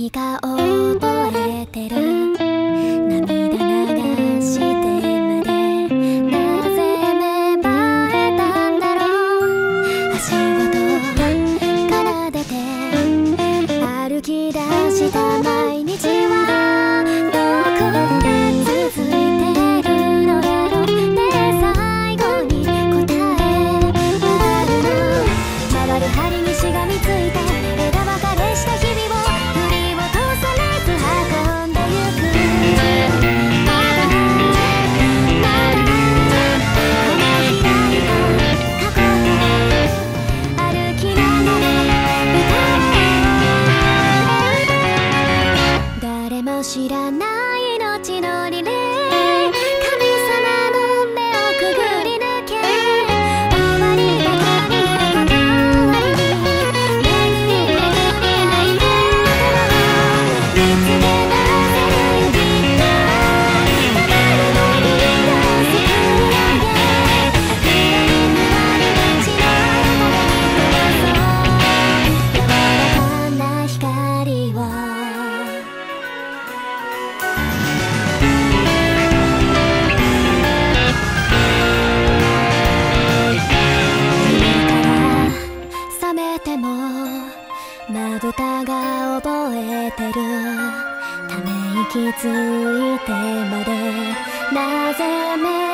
何か覚えてる。涙流してまでなぜ芽生えたんだろう。足音奏でて歩き出した毎日はどこで続いてるのだろう。ね、最後に答えあるの。回る針にしがみついた枝分かれした日々を振り落とされず運んでゆく。まだまだ花開いた過去と歩きながら歌おう。誰も知らない命のリレー、神様の目をくぐり抜け終わりがかりなことありに巡り巡り合いたい見つけ出せるよきっとたまるのにをすくい上げ未来のある街の影に照らそう柔らかな光を。覚めてもまぶたが覚えてる。ため息ついてまでなぜ目